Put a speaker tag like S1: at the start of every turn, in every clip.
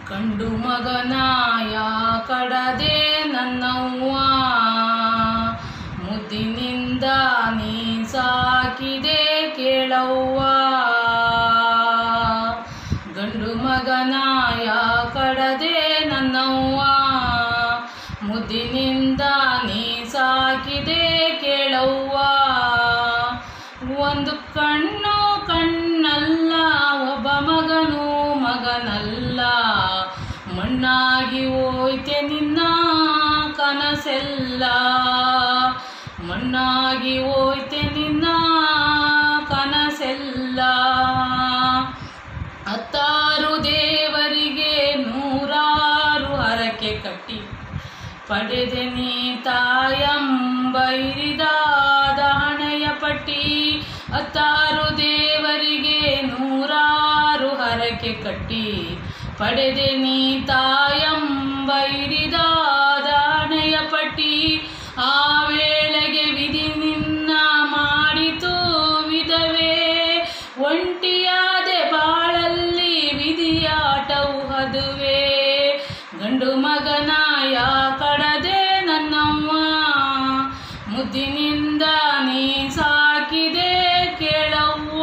S1: ಗಂಡು ಮಗನ ಕಡದೆ ನನ್ನವ್ವ, ಮುದ್ದಿನಿಂದ ನೀ ಸಾಕಿದೆ ಕೇಳವ್ವ. ಗಂಡು ಮಗನ ಕಡದೆ ನನ್ನವ್ವ, ಮುದ್ದಿನಿಂದ ನೀ ಸಾಕಿದೆ ಕೇಳವ್ವ. ಒಂದು ಕಣ್ಣು ಕಣ್ಣಲ್ಲ, ಒಬ್ಬ ಮಗನು ಮಗನಲ್ಲ, ಮಣ್ಣಾಗಿ ಹೋಯ್ತೆ ನಿನ್ನ ಕನಸೆಲ್ಲ, ಮಣ್ಣಾಗಿ ಹೋಯ್ತೆ ನಿನ್ನ ಕನಸೆಲ್ಲ. ಹತ್ತಾರು ದೇವರಿಗೆ ನೂರಾರು ಹರಕೆ ಕಟ್ಟಿ ಪಡೆದೆ ನೀ ತಾಯಂಬ ಹಿರಿದಾದ ಹಣೆಯ ಪಟ್ಟಿ. ಹತ್ತಾರು ದೇವರಿಗೆ ನೂರಾರು ಹರಕೆ ಕಟ್ಟಿ ಪಡೆದೆ ನೀ ತಾಯಂಬ ಹಿರಿದಾದ ಹಣೆಯ ಪಟ್ಟಿ. ಆ ವೇಳೆಗೆ ವಿಧಿ ನಿನ್ನ ಮಾಡಿತು ವಿಧವೇ, ಒಂಟಿಯಾದೆ ಬಾಳಲ್ಲಿ ವಿಧಿಯಾಟವು ಅದುವೆ. ಗಂಡು ಮಗನ ಕಡದೆ ನನ್ನವ್ವ, ಮುದ್ದಿನಿಂದ ನೀ ಸಾಕಿದೆ ಕೇಳವ್ವ.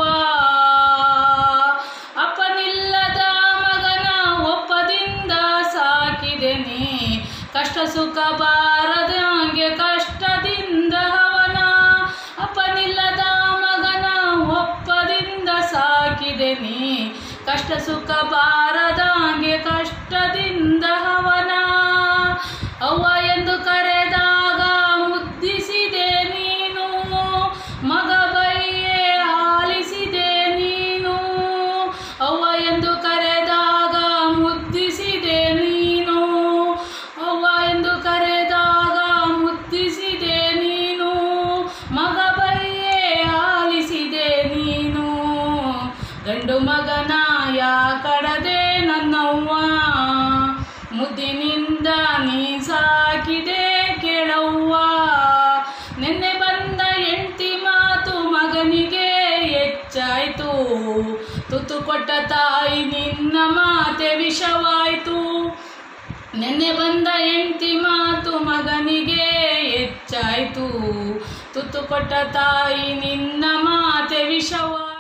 S1: ಅಪ್ಪನಿಲ್ಲದ ಮಗನ ಒಪ್ಪದಿಂದ ಸಾಕಿದೆ ನೀ, ಕಷ್ಟ ಸುಖ ಬಾರದಂಗೆ ಕಷ್ಟದಿಂದ ಅವನ. ಅಪ್ಪನಿಲ್ಲದ ಮಗನ ಒಪ್ಪದಿಂದ ಸಾಕಿದೆ ನೀ, ಕಷ್ಟ ಸುಖ ಬಾರದಂಗೆ ಕಷ್ಟದಿಂದ ಅವನ. ಅವ್ವ ಎಂದು ಕರೆದಾಗ ಮುದ್ದಿಸಿದೆ ನೀನು, ಮಗ ಬೈಯೇ ಆಲಿಸಿದೆ ನೀನು. ಅವ್ವ ಎಂದು ಕರೆದಾಗ ಮುದ್ದಿಸಿದೆ ನೀನು, ಅವ್ವ ಎಂದು ಕರೆದಾಗ ಮುದ್ದಿಸಿದೆ ನೀನು, ಮಗ ಬೈಯೇ ಆಲಿಸಿದೆ ನೀನು. ಗಂಡು ಮಗನ ಕಡದೆ ನನ್ನವ್ವ, ಮುದ್ದಿನಿಂದ ನೀ ಸಾಕಿದೆ ಕೇಳವ್ವ. ನೆನ್ನೆ ಬಂದ ಹೆಂಡ್ತಿ ಮಾತು ಮಗನಿಗೆ ಹೆಚ್ಚಾಯ್ತು, ತುತ್ತು ಕೊಟ್ಟ ತಾಯಿ ನಿನ್ನ ಮಾತೆ ವಿಷವಾಯ್ತು. ನೆನ್ನೆ ಬಂದ ಹೆಂಡ್ತಿ ಮಾತು ಮಗನಿಗೆ ಹೆಚ್ಚಾಯ್ತು, ತುತ್ತು ಕೊಟ್ಟ ತಾಯಿ ನಿನ್ನ ಮಾತೆ ವಿಷವಾಯ್ತು.